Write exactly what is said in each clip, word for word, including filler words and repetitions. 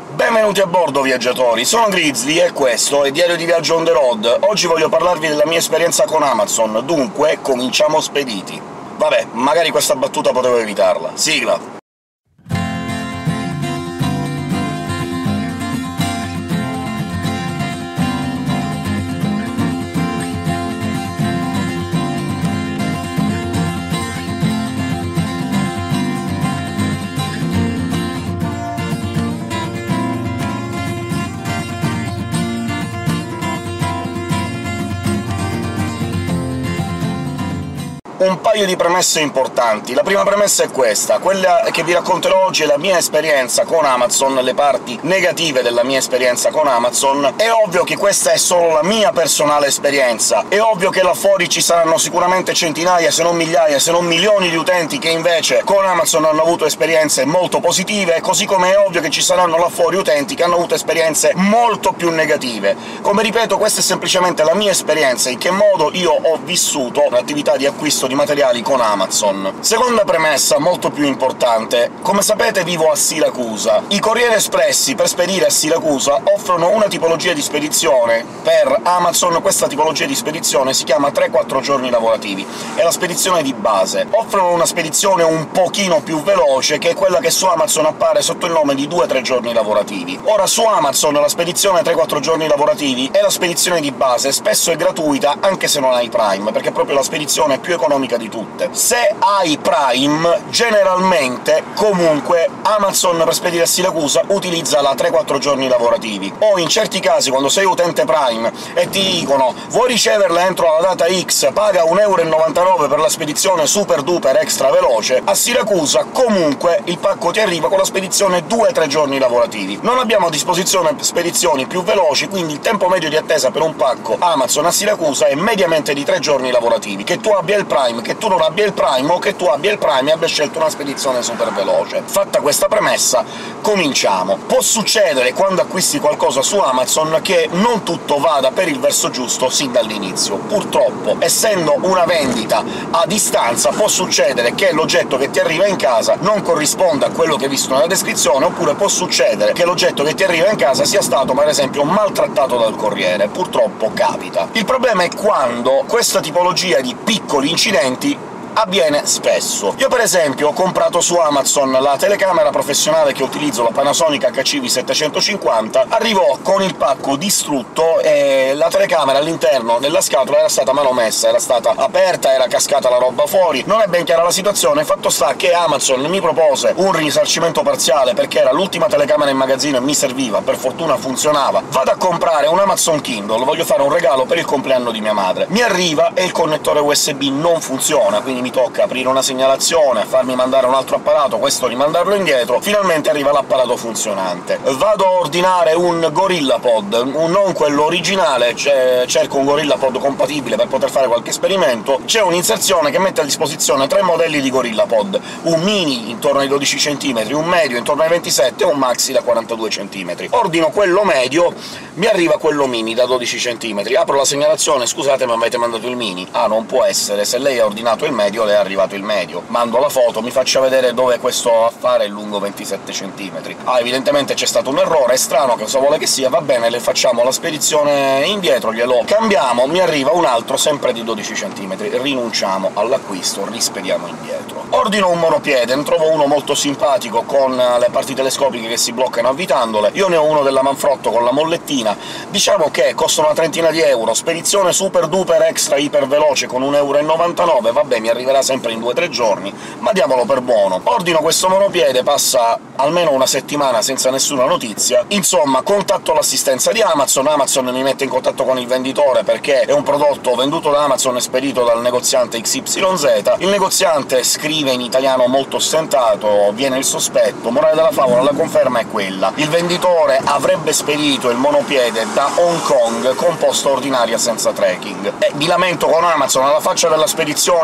Benvenuti a bordo, viaggiatori! Sono Grizzly e questo è Diario di Viaggio on the road. Oggi voglio parlarvi della mia esperienza con Amazon, dunque cominciamo spediti. Vabbè, magari questa battuta potevo evitarla. Sigla! Un paio di premesse importanti. La prima premessa è questa: quella che vi racconterò oggi è la mia esperienza con Amazon, le parti negative della mia esperienza con Amazon. È ovvio che questa è solo la mia personale esperienza, è ovvio che là fuori ci saranno sicuramente centinaia, se non migliaia, se non milioni di utenti che invece con Amazon hanno avuto esperienze molto positive, così come è ovvio che ci saranno là fuori utenti che hanno avuto esperienze molto più negative. Come ripeto, questa è semplicemente la mia esperienza, in che modo io ho vissuto l'attività di acquisto di materiali con Amazon. Seconda premessa, molto più importante: come sapete vivo a Siracusa. I corrieri espressi per spedire a Siracusa offrono una tipologia di spedizione per Amazon. Questa tipologia di spedizione si chiama tre quattro giorni lavorativi, è la spedizione di base. Offrono una spedizione un pochino più veloce, che è quella che su Amazon appare sotto il nome di due tre giorni lavorativi. Ora, su Amazon la spedizione tre quattro giorni lavorativi è la spedizione di base, spesso è gratuita anche se non hai Prime, perché è proprio la spedizione più economica di tutte. Se hai Prime, generalmente, comunque, Amazon per spedire a Siracusa utilizza la tre quattro giorni lavorativi, o in certi casi, quando sei utente Prime e ti dicono «vuoi riceverla entro la data X, paga un euro e novantanove per la spedizione super duper extra veloce», a Siracusa comunque il pacco ti arriva con la spedizione due tre giorni lavorativi. Non abbiamo a disposizione spedizioni più veloci, quindi il tempo medio di attesa per un pacco Amazon a Siracusa è mediamente di tre giorni lavorativi. Che tu abbia il Prime, che tu non abbia il Prime, o che tu abbia il Prime e abbia scelto una spedizione super veloce. Fatta questa premessa, cominciamo. Può succedere, quando acquisti qualcosa su Amazon, che non tutto vada per il verso giusto sin dall'inizio. Purtroppo, essendo una vendita a distanza, può succedere che l'oggetto che ti arriva in casa non corrisponda a quello che hai visto nella descrizione, oppure può succedere che l'oggetto che ti arriva in casa sia stato, per esempio, maltrattato dal corriere. Purtroppo capita. Il problema è quando questa tipologia di piccoli incidenti avviene spesso. Io per esempio ho comprato su Amazon la telecamera professionale che utilizzo, la Panasonic H C V settecentocinquanta, arrivò con il pacco distrutto e la telecamera all'interno della scatola era stata manomessa, era stata aperta, era cascata la roba fuori. Non è ben chiara la situazione, fatto sta che Amazon mi propose un risarcimento parziale perché era l'ultima telecamera in magazzino e mi serviva, per fortuna funzionava. Vado a comprare un Amazon Kindle, voglio fare un regalo per il compleanno di mia madre. Mi arriva e il connettore U S B non funziona, quindi mi tocca aprire una segnalazione, farmi mandare un altro apparato, questo rimandarlo indietro. Finalmente arriva l'apparato funzionante. Vado a ordinare un GorillaPod, non quello originale, cerco un GorillaPod compatibile per poter fare qualche esperimento. C'è un'inserzione che mette a disposizione tre modelli di GorillaPod: un mini intorno ai dodici centimetri, un medio intorno ai ventisette e un maxi da quarantadue centimetri. Ordino quello medio, mi arriva quello mini da dodici centimetri. Apro la segnalazione: «Scusate, ma avete mandato il mini». Ah, non può essere, se lei ha ordinato il medio le è arrivato il medio. Mando la foto, mi faccia vedere dove questo affare è lungo ventisette centimetri. Ah, evidentemente c'è stato un errore, è strano, cosa vuole che sia, va bene, le facciamo la spedizione indietro, glielo cambiamo, mi arriva un altro sempre di dodici centimetri, rinunciamo all'acquisto, rispediamo indietro. Ordino un monopiede, ne trovo uno molto simpatico, con le parti telescopiche che si bloccano avvitandole. Io ne ho uno della Manfrotto con la mollettina, diciamo che costa una trentina di euro, spedizione super duper extra iper veloce con un euro e novantanove, vabbè, mi arriverà sempre in due tre giorni, ma diamolo per buono. Ordino questo monopiede, passa almeno una settimana senza nessuna notizia. Insomma, contatto l'assistenza di Amazon, Amazon mi mette in contatto con il venditore perché è un prodotto venduto da Amazon e spedito dal negoziante X Y Z. Il negoziante scrive in italiano molto stentato, viene il sospetto, morale della favola, la conferma è quella: il venditore avrebbe spedito il monopiede da Hong Kong con posta ordinaria senza tracking. E mi lamento con Amazon, alla faccia della spedizione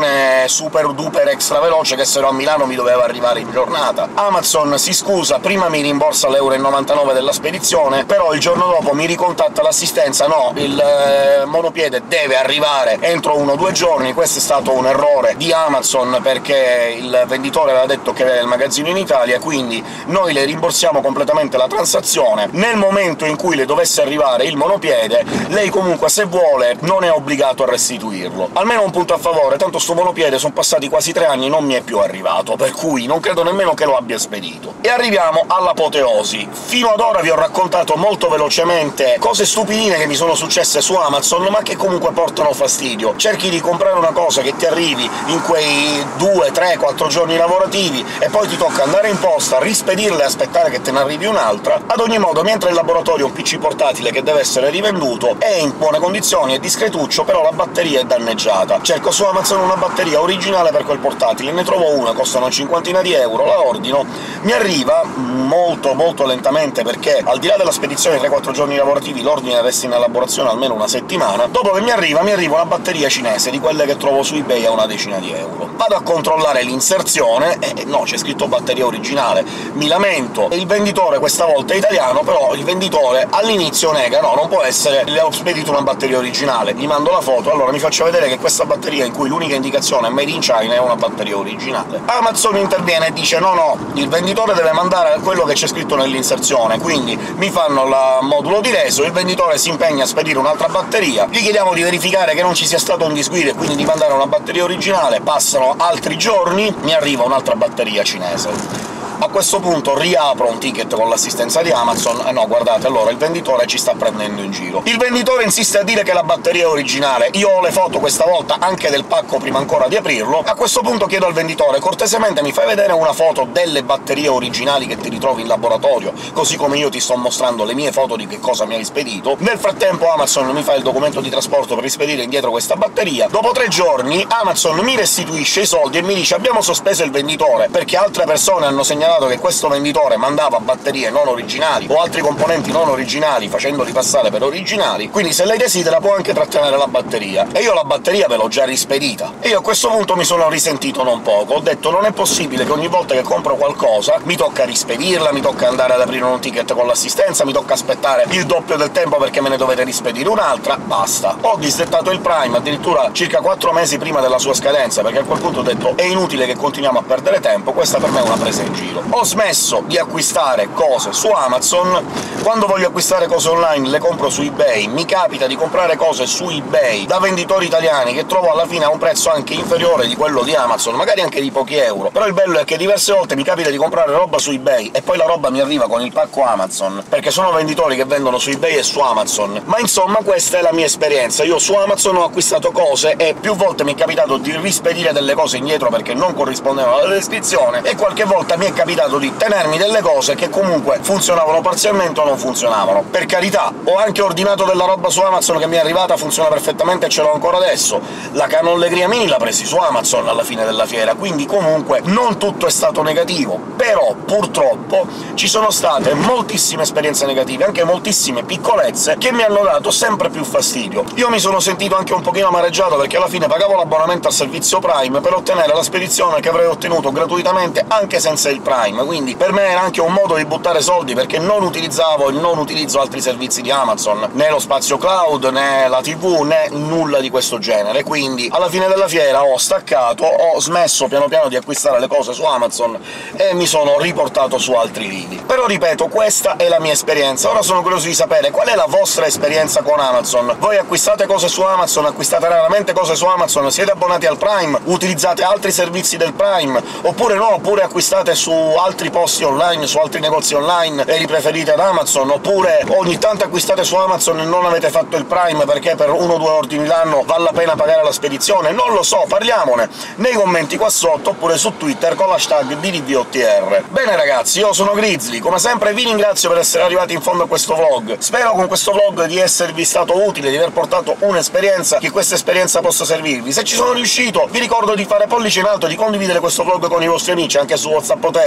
trene super duper extra veloce che se no a Milano mi doveva arrivare in giornata. Amazon si scusa, prima mi rimborsa l'euro e novantanove della spedizione, però il giorno dopo mi ricontatta l'assistenza: no, il eh, monopiede deve arrivare entro uno o due giorni. Questo è stato un errore di Amazon, perché il venditore aveva detto che aveva il magazzino in Italia, quindi noi le rimborsiamo completamente la transazione. Nel momento in cui le dovesse arrivare il monopiede, lei comunque, se vuole, non è obbligato a restituirlo. Almeno un punto a favore, tanto sto monopiede sono passati quasi tre anni e non mi è più arrivato, per cui non credo nemmeno che lo abbia spedito. E arriviamo all'apoteosi. Fino ad ora vi ho raccontato molto velocemente cose stupidine che mi sono successe su Amazon, ma che comunque portano fastidio. Cerchi di comprare una cosa che ti arrivi in quei due, tre, quattro giorni lavorativi, e poi ti tocca andare in posta, rispedirla e aspettare che te ne arrivi un'altra. Ad ogni modo, mi entra in laboratorio un P C portatile che deve essere rivenduto, è in buone condizioni, è discretuccio, però la batteria è danneggiata. Cerco su Amazon una batteria originale per quel portatile, ne trovo una, costa una cinquantina di euro, la ordino, mi arriva molto molto lentamente, perché al di là della spedizione tre quattro giorni lavorativi l'ordine resta in elaborazione almeno una settimana. Dopo che mi arriva, mi arriva una batteria cinese, di quelle che trovo su eBay a una decina di euro. Vado a controllare l'inserzione e no, c'è scritto batteria originale. Mi lamento, e il venditore questa volta è italiano, però il venditore all'inizio nega: no, non può essere, le ho spedito una batteria originale. Gli mando la foto, allora mi faccio vedere che questa batteria, in cui l'unica indicazione è made in China, è una batteria originale. Amazon interviene e dice: no no, il venditore deve mandare quello che c'è scritto nell'inserzione, quindi mi fanno il modulo di reso, il venditore si impegna a spedire un'altra batteria, gli chiediamo di verificare che non ci sia stato un disguido e quindi di mandare una batteria originale. Passano altri giorni, mi arriva un'altra batteria cinese. A questo punto riapro un ticket con l'assistenza di Amazon, e eh no, guardate, allora il venditore ci sta prendendo in giro. Il venditore insiste a dire che la batteria è originale, io ho le foto questa volta anche del pacco prima ancora di aprirlo. A questo punto chiedo al venditore: cortesemente mi fai vedere una foto delle batterie originali che ti ritrovi in laboratorio, così come io ti sto mostrando le mie foto di che cosa mi hai spedito. Nel frattempo Amazon mi fa il documento di trasporto per rispedire indietro questa batteria. Dopo tre giorni Amazon mi restituisce i soldi e mi dice: abbiamo sospeso il venditore, perché altre persone hanno segnalato che questo venditore mandava batterie non originali o altri componenti non originali facendoli passare per originali, quindi se lei desidera può anche trattenere la batteria. E io la batteria ve l'ho già rispedita. E io a questo punto mi sono risentito non poco, ho detto: non è possibile che ogni volta che compro qualcosa mi tocca rispedirla, mi tocca andare ad aprire un ticket con l'assistenza, mi tocca aspettare il doppio del tempo perché me ne dovete rispedire un'altra. Basta. Ho disdettato il Prime addirittura circa quattro mesi prima della sua scadenza, perché a quel punto ho detto: è inutile che continuiamo a perdere tempo, questa per me è una presa in giro. Ho smesso di acquistare cose su Amazon. Quando voglio acquistare cose online le compro su eBay. Mi capita di comprare cose su eBay da venditori italiani che trovo alla fine a un prezzo anche inferiore di quello di Amazon, magari anche di pochi euro. Però il bello è che diverse volte mi capita di comprare roba su eBay e poi la roba mi arriva con il pacco Amazon, perché sono venditori che vendono su eBay e su Amazon. Ma insomma, questa è la mia esperienza. Io su Amazon ho acquistato cose e più volte mi è capitato di rispedire delle cose indietro perché non corrispondevano alla descrizione, e qualche volta mi è capitato di tenermi delle cose che comunque funzionavano parzialmente o non funzionavano. Per carità, ho anche ordinato della roba su Amazon che mi è arrivata, funziona perfettamente e ce l'ho ancora adesso. La Canon Legria Mini l'ha presi su Amazon alla fine della fiera, quindi comunque non tutto è stato negativo. Però, purtroppo, ci sono state moltissime esperienze negative, anche moltissime piccolezze, che mi hanno dato sempre più fastidio. Io mi sono sentito anche un pochino amareggiato, perché alla fine pagavo l'abbonamento al servizio Prime per ottenere la spedizione che avrei ottenuto gratuitamente anche senza il Prime, quindi per me era anche un modo di buttare soldi, perché non utilizzavo e non utilizzo altri servizi di Amazon, né lo spazio cloud, né la tivù, né nulla di questo genere. Quindi alla fine della fiera ho staccato, ho smesso piano piano di acquistare le cose su Amazon e mi sono riportato su altri lidi. Però ripeto, questa è la mia esperienza. Ora sono curioso di sapere qual è la vostra esperienza con Amazon. Voi acquistate cose su Amazon, acquistate raramente cose su Amazon, siete abbonati al Prime, utilizzate altri servizi del Prime, oppure no, oppure acquistate su altri posti online, su altri negozi online e li preferite ad Amazon, oppure ogni tanto acquistate su Amazon e non avete fatto il Prime perché per uno o due ordini l'anno vale la pena pagare la spedizione. Non lo so, parliamone nei commenti qua sotto, oppure su Twitter con l'hashtag D D V O T R. Bene ragazzi, io sono Grizzly, come sempre vi ringrazio per essere arrivati in fondo a questo vlog. Spero con questo vlog di esservi stato utile, di aver portato un'esperienza, che questa esperienza possa servirvi. Se ci sono riuscito, vi ricordo di fare pollice in alto, di condividere questo vlog con i vostri amici, anche su WhatsApp o Telegram,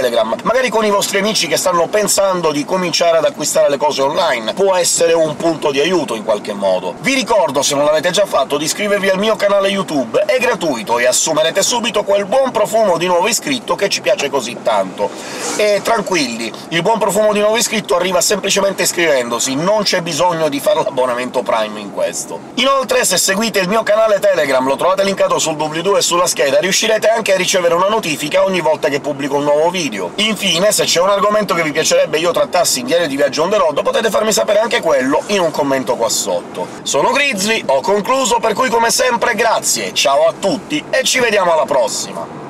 Telegram, magari con i vostri amici che stanno pensando di cominciare ad acquistare le cose online. Può essere un punto di aiuto in qualche modo. Vi ricordo, se non l'avete già fatto, di iscrivervi al mio canale YouTube, è gratuito e assumerete subito quel buon profumo di nuovo iscritto che ci piace così tanto. E tranquilli, il buon profumo di nuovo iscritto arriva semplicemente iscrivendosi, non c'è bisogno di fare l'abbonamento Prime in questo. Inoltre, se seguite il mio canale Telegram, lo trovate linkato sul doobly-doo e sulla scheda, riuscirete anche a ricevere una notifica ogni volta che pubblico un nuovo video. Infine, se c'è un argomento che vi piacerebbe io trattassi in Diario di Viaggio on the road, potete farmi sapere anche quello in un commento qua sotto. Sono Grizzly, ho concluso, per cui come sempre grazie, ciao a tutti e ci vediamo alla prossima!